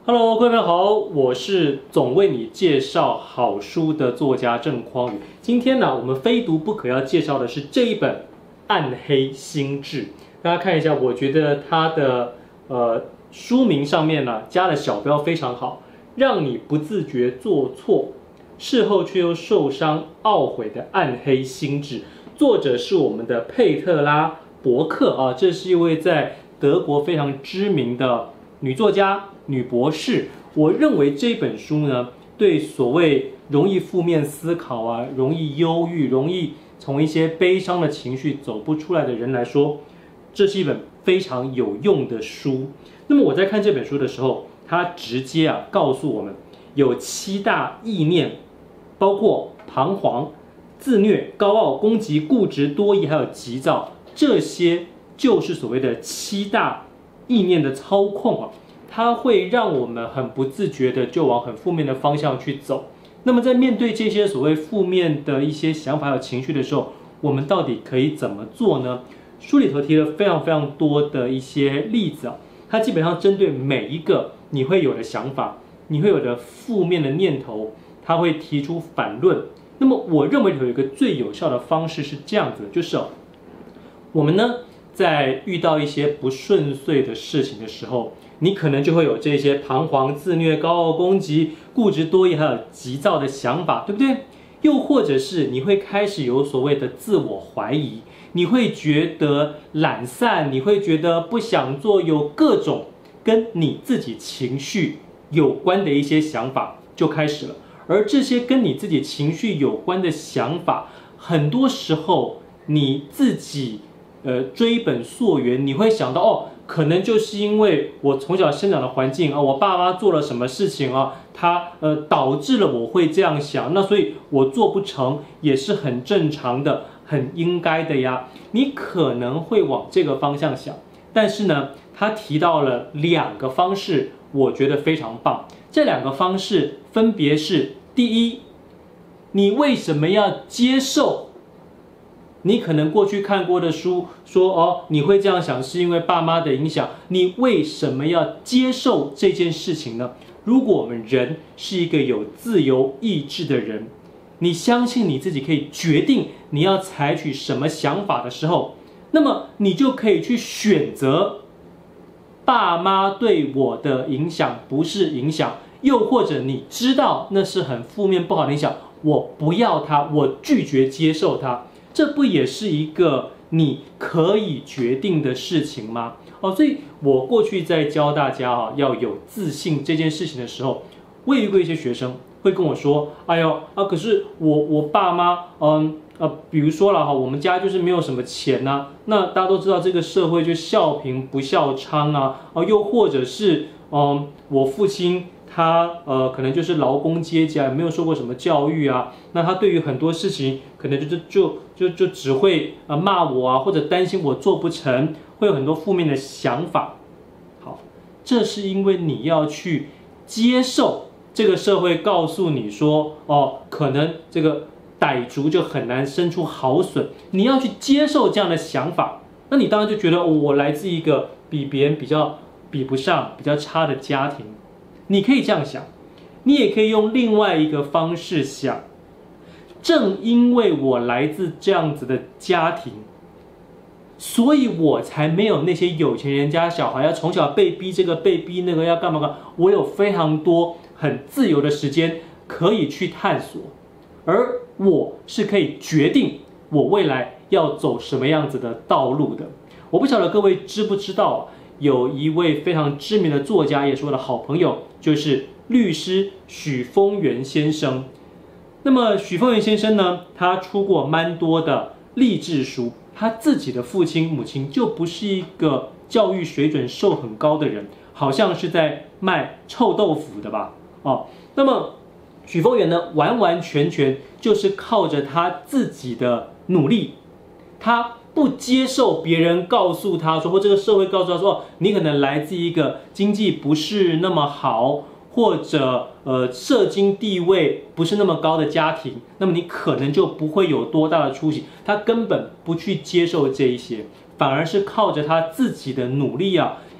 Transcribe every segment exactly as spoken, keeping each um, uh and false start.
Hello，各位朋友好，我是总为你介绍好书的作家郑匡宇。今天呢，我们非读不可要介绍的是这一本《暗黑心智》。大家看一下，我觉得它的呃书名上面呢加的小标非常好，让你不自觉做错，事后却又受伤懊悔的暗黑心智。作者是我们的佩特拉·伯克啊，这是一位在德国非常知名的女作家。女博士，我认为这本书呢，对所谓容易负面思考啊、容易忧郁、容易从一些悲伤的情绪走不出来的人来说，这是一本非常有用的书。那么我在看这本书的时候，它直接啊告诉我们，有七大意念，包括彷徨、自虐、高傲、攻击、固执、多疑，还有急躁，这些就是所谓的七大意念的操控啊。它会让我们很不自觉的就往很负面的方向去走。那么在面对这些所谓负面的一些想法和情绪的时候，我们到底可以怎么做呢？书里头提了非常非常多的一些例子啊，它基本上针对每一个你会有的想法，你会有的负面的念头，它会提出反论。那么我认为有一个最有效的方式是这样子，就是哦，我们呢在遇到一些不顺遂的事情的时候，你可能就会有这些彷徨、自虐、高傲、攻击、固执、多疑，还有急躁的想法，对不对？又或者是你会开始有所谓的自我怀疑，你会觉得懒散，你会觉得不想做，有各种跟你自己情绪有关的一些想法就开始了。而这些跟你自己情绪有关的想法，很多时候你自己呃追本溯源，你会想到哦。可能就是因为我从小生长的环境啊，我爸妈做了什么事情啊，他呃导致了我会这样想，那所以我做不成也是很正常的，很应该的呀。你可能会往这个方向想，但是呢，他提到了两个方式，我觉得非常棒。这两个方式分别是：第一，你为什么要接受？你可能过去看过的书说哦，你会这样想是因为爸妈的影响，你为什么要接受这件事情呢？如果我们人是一个有自由意志的人，你相信你自己可以决定你要采取什么想法的时候，那么你就可以去选择爸妈对我的影响不是影响，又或者你知道那是很负面不好的影响，我不要它，我拒绝接受它。这不也是一个你可以决定的事情吗？哦，所以我过去在教大家啊要有自信这件事情的时候，我也遇过一些学生会跟我说：“哎呦啊，可是我我爸妈，嗯呃，比如说了哈，我们家就是没有什么钱呐、啊。那大家都知道这个社会就笑贫不笑娼啊，啊，又或者是嗯，我父亲。”他呃可能就是劳工阶级啊，没有受过什么教育啊，那他对于很多事情可能就就就就只会呃骂我啊，或者担心我做不成，会有很多负面的想法。好，这是因为你要去接受这个社会告诉你说，哦，可能这个傣族就很难生出好笋，你要去接受这样的想法，那你当然就觉得、哦、我来自一个比别人比较比不上、比较差的家庭。你可以这样想，你也可以用另外一个方式想。正因为我来自这样子的家庭，所以我才没有那些有钱人家小孩要从小被逼这个被逼那个要干嘛干嘛。我有非常多很自由的时间可以去探索，而我是可以决定我未来要走什么样子的道路的。我不晓得各位知不知道，有一位非常知名的作家，也是我的好朋友，就是律师许峰源先生。那么许峰源先生呢，他出过蛮多的励志书，他自己的父亲母亲就不是一个教育水准受很高的人，好像是在卖臭豆腐的吧？哦，那么许峰源呢，完完全全就是靠着他自己的努力，他不接受别人告诉他说，或这个社会告诉他说，你可能来自一个经济不是那么好，或者呃社经地位不是那么高的家庭，那么你可能就不会有多大的出息。他根本不去接受这一些，反而是靠着他自己的努力啊，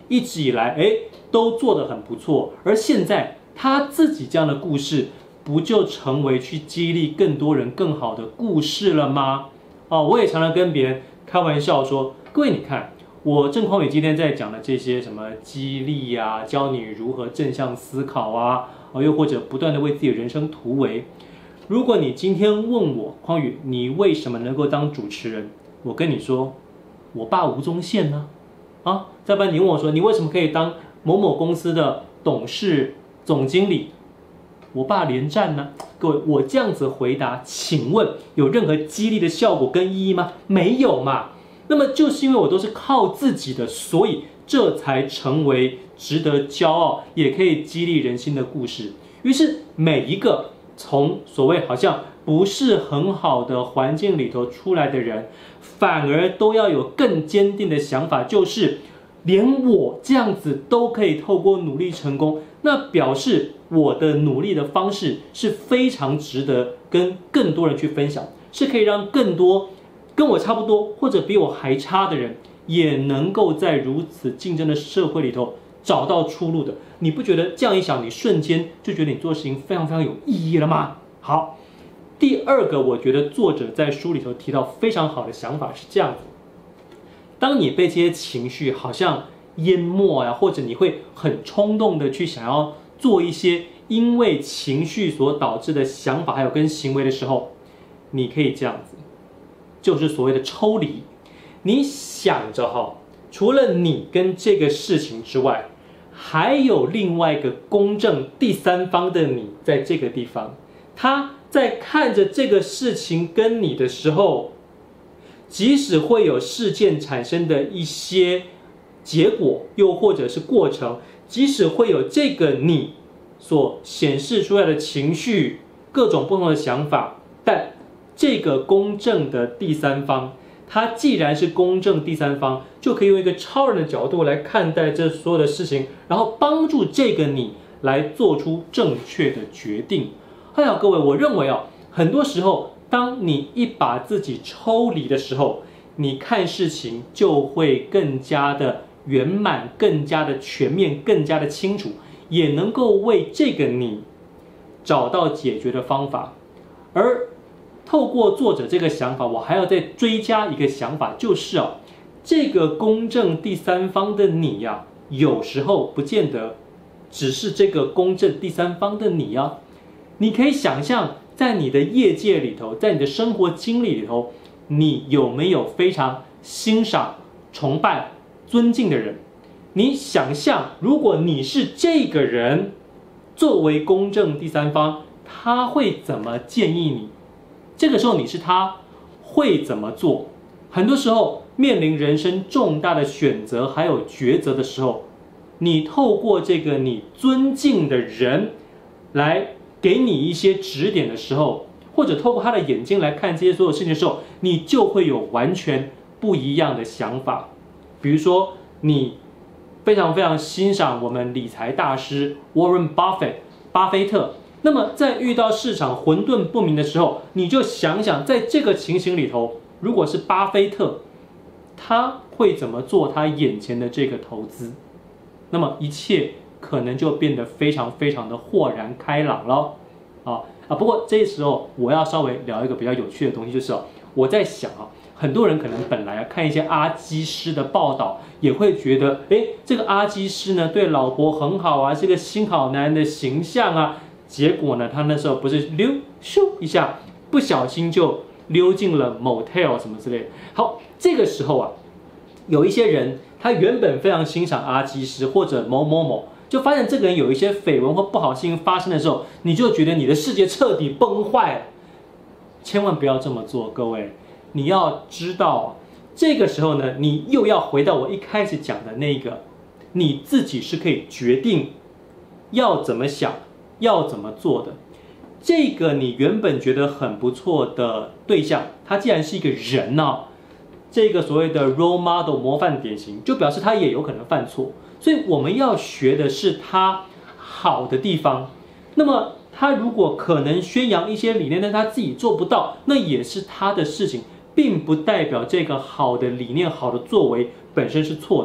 一直以来哎都做得很不错，而现在他自己这样的故事，不就成为去激励更多人更好的故事了吗？哦，我也常常跟别人开玩笑说，各位你看，我郑匡宇今天在讲的这些什么激励啊，教你如何正向思考啊，哦，又或者不断的为自己的人生突围。如果你今天问我，匡宇，你为什么能够当主持人？我跟你说，我爸吴宗宪呢、啊，啊，再不然你问我说，你为什么可以当某某公司的董事、总经理？我爸连战呢？各位，我这样子回答，请问有任何激励的效果跟意义吗？没有嘛。那么就是因为我都是靠自己的，所以这才成为值得骄傲，也可以激励人心的故事。于是每一个从所谓好像不是很好的环境里头出来的人，反而都要有更坚定的想法，就是连我这样子都可以透过努力成功，那表示我的努力的方式是非常值得跟更多人去分享，是可以让更多跟我差不多或者比我还差的人，也能够在如此竞争的社会里头找到出路的。你不觉得这样一想，你瞬间就觉得你做事情非常非常有意义了吗？好，第二个，我觉得作者在书里头提到非常好的想法是这样子：当你被这些情绪好像淹没呀、啊，或者你会很冲动的去想要做一些因为情绪所导致的想法还有跟行为的时候，你可以这样子，就是所谓的抽离。你想着哈，除了你跟这个事情之外，还有另外一个公正第三方的你在这个地方，他在看着这个事情跟你的时候，即使会有事件产生的一些结果，又或者是过程，即使会有这个你所显示出来的情绪，各种不同的想法，但这个公正的第三方，他既然是公正第三方，就可以用一个超人的角度来看待这所有的事情，然后帮助这个你来做出正确的决定。还有各位，我认为哦，很多时候当你一把自己抽离的时候，你看事情就会更加的圆满，更加的全面，更加的清楚，也能够为这个你找到解决的方法。而透过作者这个想法，我还要再追加一个想法，就是哦，这个公正第三方的你呀、啊，有时候不见得只是这个公正第三方的你啊。你可以想象，在你的业界里头，在你的生活经历里头，你有没有非常欣赏、崇拜、尊敬的人？你想象，如果你是这个人，作为公正第三方，他会怎么建议你？这个时候你是他，会怎么做？很多时候面临人生重大的选择还有抉择的时候，你透过这个你尊敬的人来给你一些指点的时候，或者透过他的眼睛来看这些所有事情的时候，你就会有完全不一样的想法。比如说，你非常非常欣赏我们理财大师 Warren Buffett 巴菲特。那么在遇到市场混沌不明的时候，你就想想，在这个情形里头，如果是巴菲特，他会怎么做他眼前的这个投资？那么一切可能就变得非常非常的豁然开朗了。啊啊！不过这时候我要稍微聊一个比较有趣的东西，就是哦，我在想啊，很多人可能本来啊看一些阿基师的报道，也会觉得，哎，这个阿基师呢对老婆很好啊，是个新好男人的形象啊。结果呢，他那时候不是溜咻一下，不小心就溜进了 motel 什么之类的。好，这个时候啊，有一些人他原本非常欣赏阿基师或者某某某，就发现这个人有一些绯闻或不好的事情发生的时候，你就觉得你的世界彻底崩坏了。千万不要这么做，各位，你要知道，这个时候呢，你又要回到我一开始讲的那个，你自己是可以决定要怎么想，要怎么做的。这个你原本觉得很不错的对象，他既然是一个人呢、啊，这个所谓的 role model 模范典型，就表示他也有可能犯错。所以我们要学的是他好的地方。那么他如果可能宣扬一些理念，但他自己做不到，那也是他的事情，并不代表这个好的理念、好的作为本身是错的。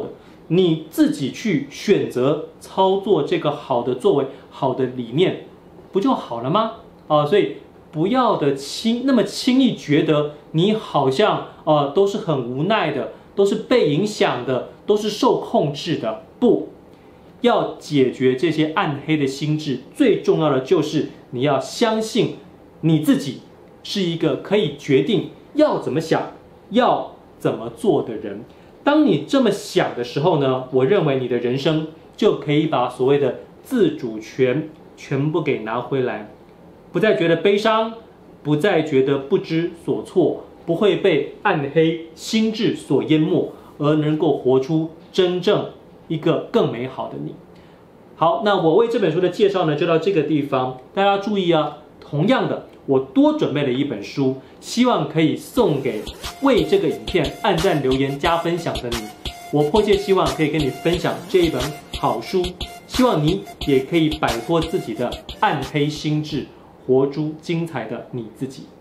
你自己去选择操作这个好的作为、好的理念，不就好了吗？啊，所以不要的轻那么轻易觉得你好像呃都是很无奈的，都是被影响的，都是受控制的。不，要解决这些暗黑的心智，最重要的就是你要相信你自己是一个可以决定要怎么想、要怎么做的人。当你这么想的时候呢，我认为你的人生就可以把所谓的自主权全部给拿回来，不再觉得悲伤，不再觉得不知所措，不会被暗黑心智所淹没，而能够活出真正一个更美好的你。好，那我为这本书的介绍呢，就到这个地方。大家注意啊，同样的，我多准备了一本书，希望可以送给为这个影片按赞、留言、加分享的你。我迫切希望可以跟你分享这一本好书，希望你也可以摆脱自己的暗黑心智，活出精彩的你自己。